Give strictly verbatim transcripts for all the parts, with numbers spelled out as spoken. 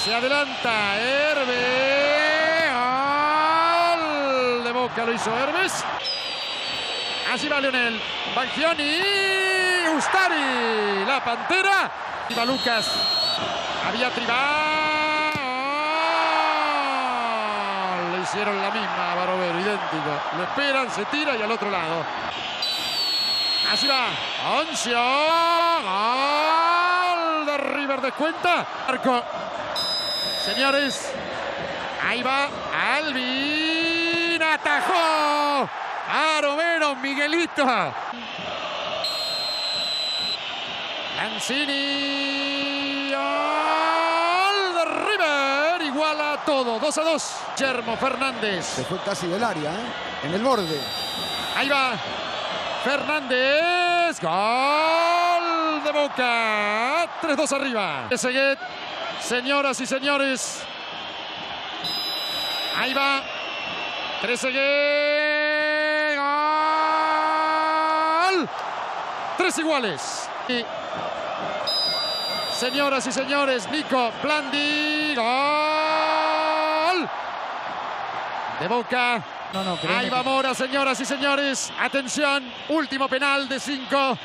Se adelanta Herbe. Gol de Boca, lo hizo Herbes. Así va Lionel. Banchioni. Ustari. La Pantera. Y va Lucas. Había Tribal. Le hicieron la misma a Barovero, idéntico. Lo esperan, se tira y al otro lado. Así va. Oncio. Gol de River, descuenta. Arco. Señores. Ahí va Alvin. Atajó. Barovero, Miguelito. Lanzini. Gol de River. Iguala todo. dos a dos. Guillermo Fernández. Se fue casi del área, ¿eh? En el borde. Ahí va. Fernández. Gol de Boca. tres dos arriba. Seguet. Señoras y señores. Ahí va. Trezeguet. Gol. Tres iguales. Y, señoras y señores, Nico Blandi. Gol de Boca. No, no, Ahí va Mora, señoras y señores. Atención, último penal de cinco.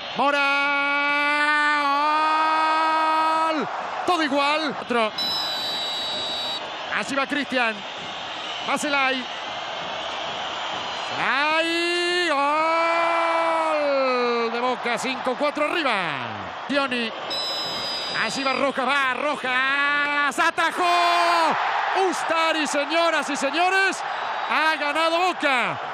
Mora. Gol. Todo igual. Otro. Así va Cristian. Va Zelay. Zelay. Gol de Boca. cinco cuatro arriba. Tioni. Así va Rojas. Va Rojas. Atajó. Ustari, señoras y señores. Ha ganado Boca.